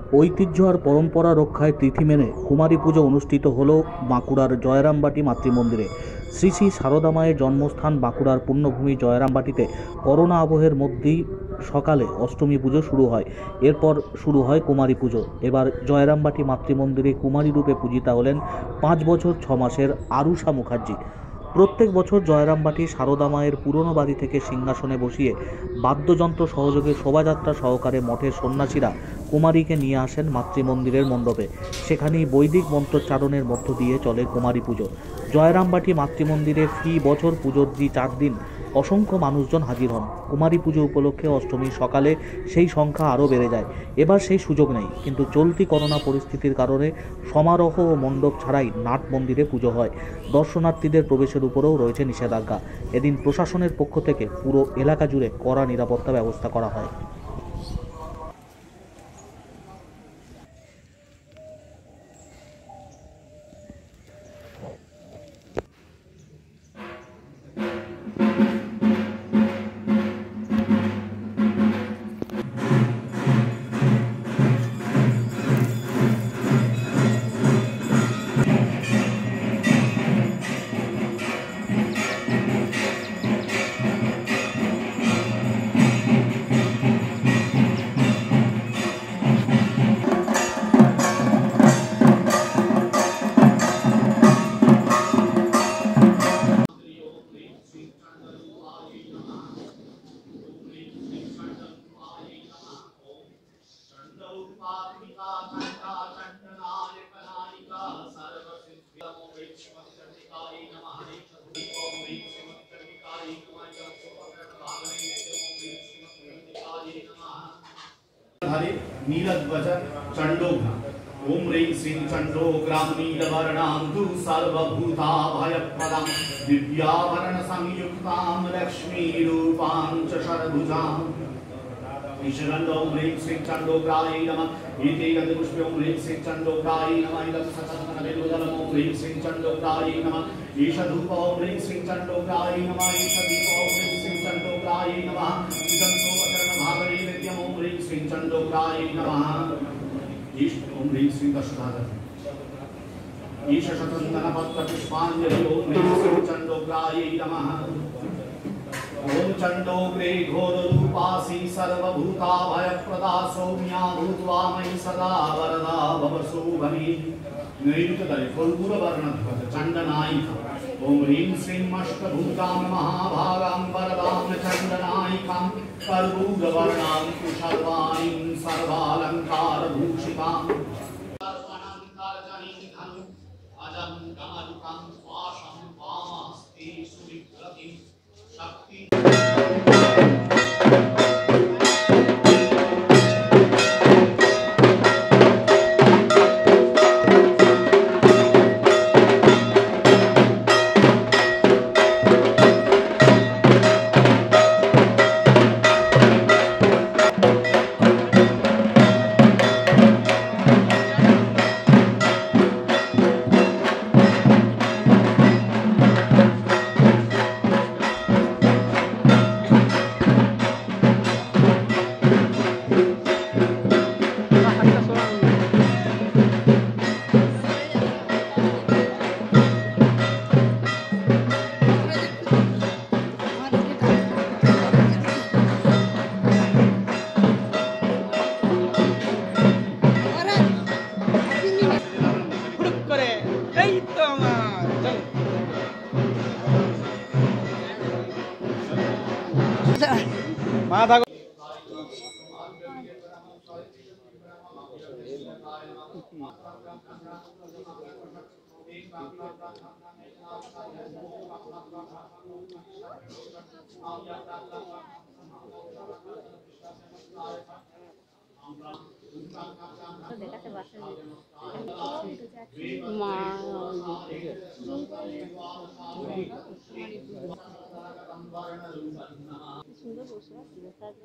ঐতিহ্য আর পরম্পরা রক্ষায় তিথি মেনে কুমারী পুজো অনুষ্ঠিত হল বাঁকুড়ার জয়রামবাটি মাতৃমন্দিরে। শ্রী শ্রী সারদা মায়ের জন্মস্থান বাঁকুড়ার পুণ্যভূমি জয়রামবাটিতে করোনা আবহের মধ্যেই সকালে অষ্টমী পুজো শুরু হয়। এরপর শুরু হয় কুমারী পুজো। এবার জয়রামবাটি মাতৃমন্দিরে কুমারী রূপে পূজিতা হলেন 5 বছর 6 মাসের আরুষা মুখার্জি। প্রত্যেক বছর জয়রামবাটি সারদা মায়ের পুরনো বাড়ি থেকে সিংহাসনে বসিয়ে বাদ্যযন্ত্র সহযোগে শোভাযাত্রা সহকারে মঠের সন্ন্যাসীরা কুমারীকে নিয়ে আসেন মাতৃমন্দিরের মণ্ডপে। সেখানেই বৈদিক মন্ত্রোচ্চারণের মধ্য দিয়ে চলে কুমারী পুজো। জয়রামবাটি মাতৃমন্দিরে ফি বছর পুজোর 4 দিন অসংখ্য মানুষজন হাজির হন। কুমারী পুজো উপলক্ষে অষ্টমীর সকালে সেই সংখ্যা আরও বেড়ে যায়। এবার সেই সুযোগ নেই, কিন্তু চলতি করোনা পরিস্থিতির কারণে সমারোহ ও মণ্ডপ ছাড়াই নাট মন্দিরে পুজো হয়। দর্শনার্থীদের প্রবেশের উপরেও রয়েছে নিষেধাজ্ঞা। এদিন প্রশাসনের পক্ষ থেকে পুরো এলাকা জুড়ে কড়া নিরাপত্তা ব্যবস্থা করা হয়। नीलध्वज चंडोग्रा ओम ह्रीं श्रीं चंडोग्रां नीलवर्णां सर्वभूताभयप्रदां दिव्याभरण संयुक्तां लक्ष्मीरूपां च शरभुजां ईश्वरं ओम ह्रीं श्रीं चंडोग्रायै नमः इति गन्धपुष्पे ओम ह्रीं श्रीं चंडोग्रायै नमः इदं सचन्दनवेदोदलम् ओम ह्रीं श्रीं चंडोग्रायै नमः ईशधूप ओम ह्रीं श्रीं चंडोग्रायै नमः ईशदीप ओम ह्रीं श्रीं चंडोग्रायै नमः इदं सोमचरणभागरे नित्यम् ओम ह्रीं श्रीं चंडोग्रायै नमः ओम ह्रीं श्रीं दशधार ईश शतन्दनपत्रपुष्पाञ्जलि ओम ह्रीं श्रीं चंडोग्रायै नमः ओम चंडोग्रे घोररूपासी सर्वभूताभयप्रदा सौम्या भूत्वा मयि सदा वरदा भव शुभमी नैरुतदय कर्पूरवर्णध्वज चंडनायिका ओम ह्रीं श्रीं अष्टभुजां महाभागां वरदां चंडनायिकां कर्पूरवर्णां कुशलवाणीं सर्वालङ्कारभूषितां सर्वालङ्कारजनीं धनु अजं गमरुकं पाशं वामास्ति सुविप्रतिं शक्ति माता দেখাতে বাসা সুন্দর বসে আছে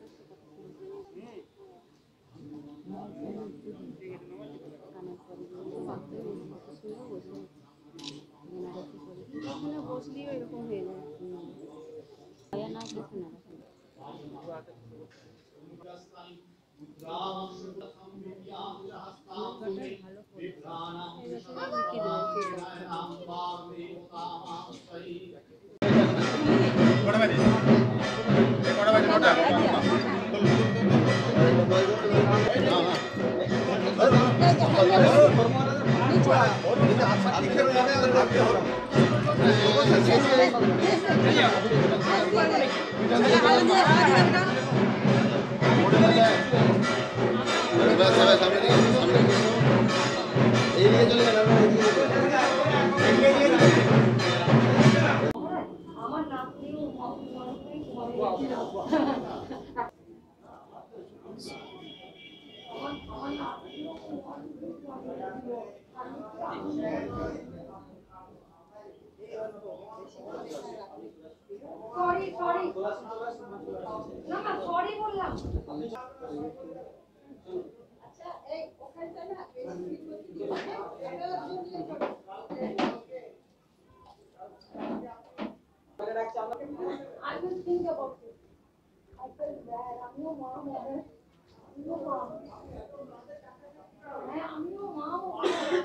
বসলেও এরকম হয়ে যায় না কিছু না I will think about it. I felt bad. I'm your mom. I'm your mom. I'm your mom.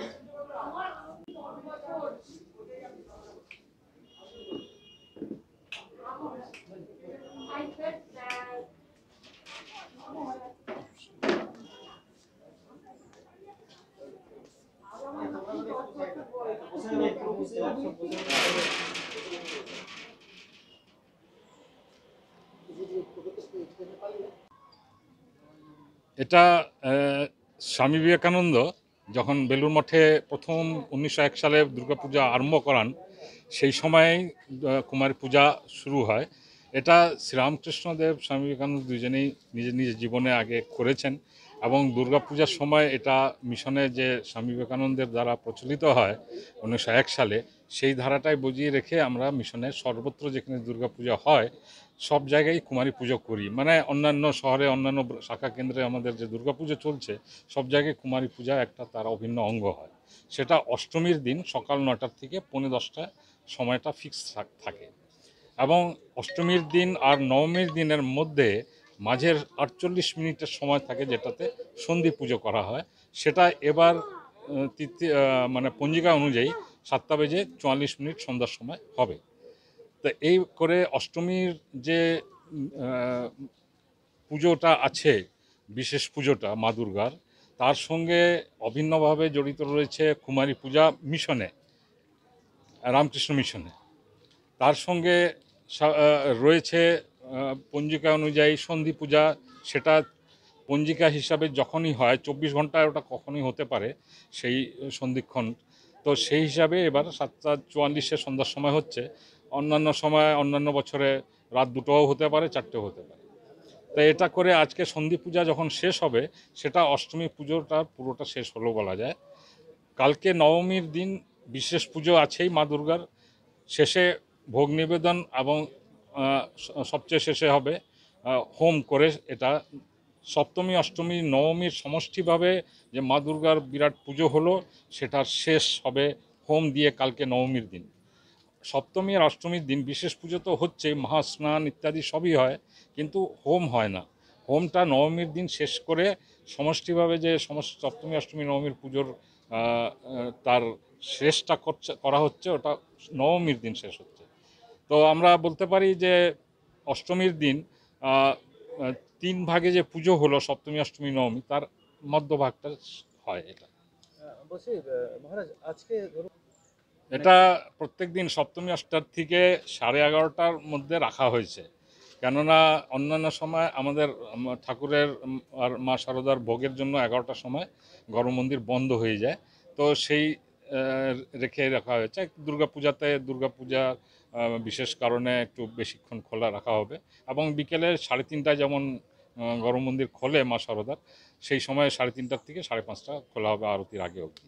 I felt bad. এটা স্বামী বিবেকানন্দ যখন বেলুড় মঠে প্রথম 1901 সালে দুর্গাপূজা আরম্ভ করান, সেই সময়েই কুমারী পূজা শুরু হয়। এটা শ্রীরামকৃষ্ণদেব স্বামী বিবেকানন্দ দুজনেই নিজের নিজের জীবনে আগে করেছেন এবং দুর্গাপূজার সময় এটা মিশনে যে স্বামী বিবেকানন্দের দ্বারা প্রচলিত হয় 1901 সালে, সেই ধারাটাই বজিয়ে রেখে আমরা মিশনের সর্বত্র যেখানে দুর্গাপূজা হয় সব জায়গায় কুমারী পুজো করি। মানে অন্যান্য শহরে অন্যান্য শাখা কেন্দ্রে আমাদের যে দুর্গাপুজো চলছে সব জায়গায় কুমারী পূজা একটা তার অভিন্ন অঙ্গ হয়। সেটা অষ্টমীর দিন সকাল 9টার থেকে 10:45 সময়টা ফিক্স থাকে এবং অষ্টমীর দিন আর নবমীর দিনের মধ্যে মাঝের 48 মিনিটের সময় থাকে যেটাতে সন্ধি পুজো করা হয়। সেটা এবার মানে পঞ্জিকা অনুযায়ী 7:44 সন্ধ্যার সময় হবে। তো এই করে অষ্টমীর যে পুজোটা আছে, বিশেষ পুজোটা মা দুর্গার, তার সঙ্গে অভিন্নভাবে জড়িত রয়েছে কুমারী পূজা মিশনে, রামকৃষ্ণ মিশনে। তার সঙ্গে রয়েছে পঞ্জিকা অনুযায়ী সন্ধি পূজা। সেটা পঞ্জিকা হিসাবে যখনই হয় 24 ঘন্টায় ওটা কখনই হতে পারে সেই সন্ধিক্ষণ। তো সেই হিসাবে এবার 7:44 সন্ধ্যার সময় হচ্ছে। অন্যান্য সময় অন্যান্য বছরে রাত 2টোও হতে পারে, 4টেও হতে পারে। তো এটা করে আজকে সন্ধি পূজা যখন শেষ হবে সেটা অষ্টমী পুজোটা পুরোটা শেষ হলো বলা যায়। কালকে নবমীর দিন বিশেষ পুজো আছেই মা দুর্গার। শেষে ভোগ নিবেদন এবং সবচেয়ে শেষে হবে হোম করে। এটা সপ্তমী অষ্টমী নবমীর সমষ্টিভাবে যে মা দুর্গার বিরাট পুজো হলো সেটার শেষ হবে হোম দিয়ে কালকে নবমীর দিন। সপ্তমী আর অষ্টমীর দিন বিশেষ পুজো তো হচ্ছে, মহাস্নান ইত্যাদি সবই হয়, কিন্তু হোম হয় না। হোমটা নবমীর দিন শেষ করে সমষ্টিভাবে যে সপ্তমী অষ্টমী নবমীর পুজোর তার শেষটা করা হচ্ছে, ওটা নবমীর দিন শেষ হচ্ছে। তো আমরা বলতে পারি যে অষ্টমীর দিন 3 ভাগে যে পুজো হলো সপ্তমী অষ্টমী নবমী, তার মধ্যভাগটা হয়। এটা বলছি মহারাজ, আজকে এটা প্রত্যেক দিন সপ্তমী 8টার থেকে 11:30টার মধ্যে রাখা হয়েছে, কেননা অন্যান্য সময় আমাদের ঠাকুরের আর মা শারদার ভোগের জন্য 11টার সময় গর্ভ মন্দির বন্ধ হয়ে যায়। তো সেই রেখে রাখা হয়েছে। দুর্গাপূজাতে দুর্গাপূজা বিশেষ কারণে একটু বেশিক্ষণ খোলা রাখা হবে এবং বিকেলে 3:30টায় যেমন গর্ভ মন্দির খোলে মা শারদার, সেই সময় 3:30টার থেকে 5:30টা খোলা হবে আরতির আগে অবধি।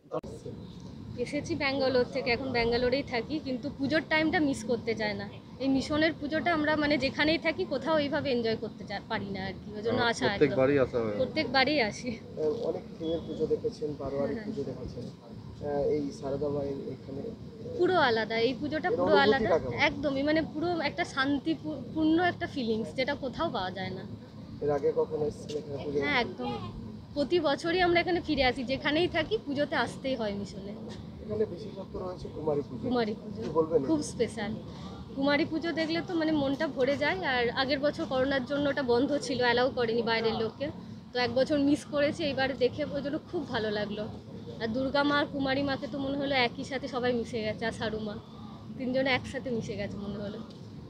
এসেছি ব্যাঙ্গালোর থেকে, এখন ব্যাঙ্গালোরেই থাকি, কিন্তু পুজোর টাইমটা মিস করতে চায় না। এই মিশনের পুজোটা আমরা মানে যেখানেই থাকি কোথাও এইভাবে এনজয় করতে পারি না আর কি, ওই জন্য আসা প্রত্যেকবারই আসি। অনেক থিমের পুজো দেখেছেন, বারোয়ারি পুজো দেখেছেন, এই সারদা মায়ের এখানে পুরো আলাদা, এই পুজোটা পুরো আলাদা একদমই, মানে পুরো একটা শান্তিপূর্ণ একটা ফিলিংস যেটা কোথাও পাওয়া যায় না। এর আগে কখনো এসেছেন এখানে পুজো? হ্যাঁ একদম, প্রতি বছরই আমরা এখানে ফিরে আসি, যেখানেই থাকি পুজোতে আসতেই হয় মিশনে। এখানে বিশেষত্ব রয়েছে কুমারী পুজো। কুমারী পুজো কি বলবেন? খুব স্পেশাল। কুমারী পুজো দেখলে তো মানে মনটা ভরে যায়। আর আগের বছর করোনার জন্য ওটা বন্ধ ছিল, অ্যালাউ করেনি বাইরের লোককে, তো এক বছর মিস করেছি, এবারে দেখে ওই জন্য খুব ভালো লাগলো। আর দুর্গা মা আর কুমারী মাকে তো মনে হলো একই সাথে সবাই মিশে গেছে, আর সারু মা, তিনজনে একসাথে মিশে গেছে মনে হলো।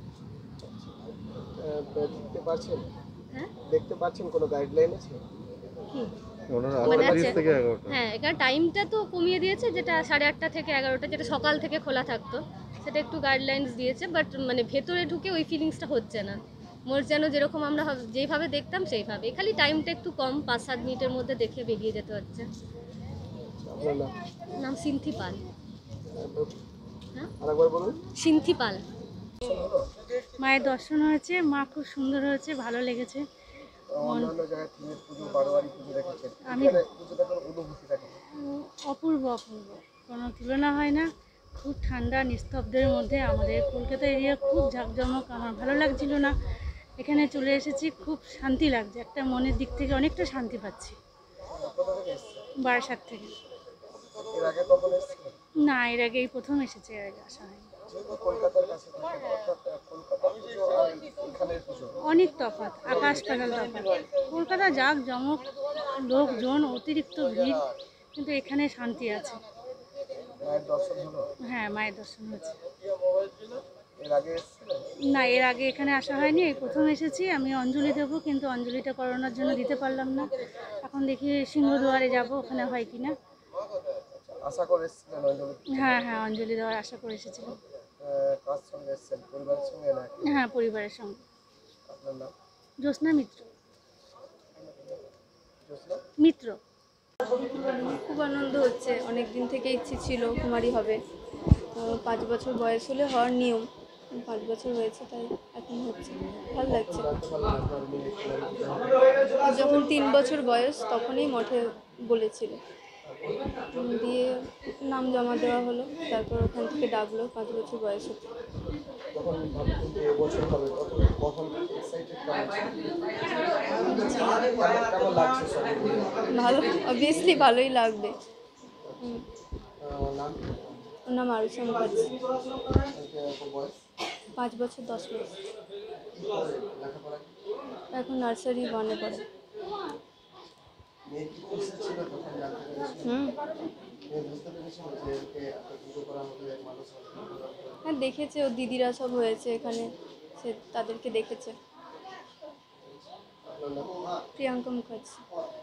দেখতে পাচ্ছেন, হ্যাঁ দেখতে পাচ্ছেন কোনো গাইডলাইন আছে? কি মানে আছে? হ্যাঁ, এখানে টাইমটা তো কমিয়ে দিয়েছে, যেটা 8:30 থেকে 11টা, যেটা সকাল থেকে খোলা থাকতো সেটা একটু গাইডলাইন্স দিয়েছে, বাট মানে ভেতরে ঢুকে ওই ফিলিংসটা হচ্ছে না। মোর যেন যেরকম আমরা যেইভাবে দেখতাম সেইভাবে, খালি টাইমটা একটু কম, 5-7 মিনিটের মধ্যে দেখে বেরিয়ে যেতে হচ্ছে। আপনার নাম? নাম সিন্থি পাল। হ্যাঁ, আরেকবার বলুন। সিন্থি পাল। মায়ের দর্শন হয়েছে, মা খুব সুন্দর হয়েছে, ভালো লেগেছে। অন্যান্য জায়গায় থিমের পুজো, বারোয়ারি পুজো দেখেছেন, আমি- এখানে পুজো দেখার অনুভূতিটা কেমন? অপূর্ব অপূর্ব, কোনো তুলনা হয় না। খুব ঠান্ডা নিস্তব্ধের মধ্যে, আমাদের কলকাতা এরিয়া খুব জাঁকজমক, আমার ভালো লাগছিল না। এখানে চলে এসেছি, খুব শান্তি লাগছে, একটা মনের দিক থেকে অনেকটা শান্তি পাচ্ছি। কোথা থেকে এসেছেন? বারাসাত থেকে। এর আগে কখন এসেছিলেন? না, এর আগে এই প্রথম এসেছে, এর আগে আসা হয়নি। যেহেতু কলকাতার কাছে থাকেন, অর্থাৎ কলকাতার পুজো আর এখানের পুজো অনেক তফাৎ, আকাশ পাতাল তফাৎ। কলকাতা জাঁকজমক, লোকজন, অতিরিক্ত ভিড়, কিন্তু এখানে শান্তি আছে। মায়ের দর্শন হলো? হ্যাঁ, মায়ের দর্শন হয়েছে। এর আগে এসেছিলেন? না, এর আগে এখানে আসা হয়নি, এই প্রথম এসেছি। আমি অঞ্জলি দেবো, কিন্তু অঞ্জলিটা করোনার জন্য দিতে পারলাম না। এখন দেখি সিংহদুয়ারে যাব, ওখানে হয় কি না। আশা করে এসেছিলেন অঞ্জলি? হ্যাঁ হ্যাঁ, অঞ্জলি দেওয়ার আশা করে এসেছিলাম। কার সঙ্গে এসেছেন? পরিবারের সঙ্গে না? হ্যাঁ, পরিবারের সঙ্গে। আপনার নাম? জ্যোৎস্না মিত্র। জ্যোৎস্না? মিত্র। খুব আনন্দ হচ্ছে, অনেক দিন থেকে ইচ্ছে ছিল কুমারী হবে। 5 বছর বয়স হলে হওয়ার নিয়ম, 5 বছর হয়েছে, তাই এখন হচ্ছে, ভালো লাগছে। যখন 3 বছর বয়স তখনই মঠে বলেছিল, দিয়ে নাম জমা দেওয়া হলো, তারপর ওখান থেকে ডাকলো 5 বছর বয়স হতে। তখন ভাবতেন যে এবছর হবে, কখন এক্সাইটেড কেমন লাগছে সব? ভালো, অবভিয়াসলি ভালোই লাগবে। নাম? ওর নাম আরুষা মুখার্জি। বয়স? 5 বছর 10 মাস। লেখাপড়া? এখন নার্সারি 1-এ পড়ে। মেয়ে কি খুশি ছিল তখন জানতে পেরেছিল? মেয়ে বুঝতে পেরেছিল যে একে একটা পুজো করা হবে, মানুষ হবে? হ্যাঁ, দেখেছে, ও দিদিরা সব হয়েছে এখানে, সে তাদেরকে দেখেছে। আপনার নাম? প্রিয়াঙ্কা মুখার্জি।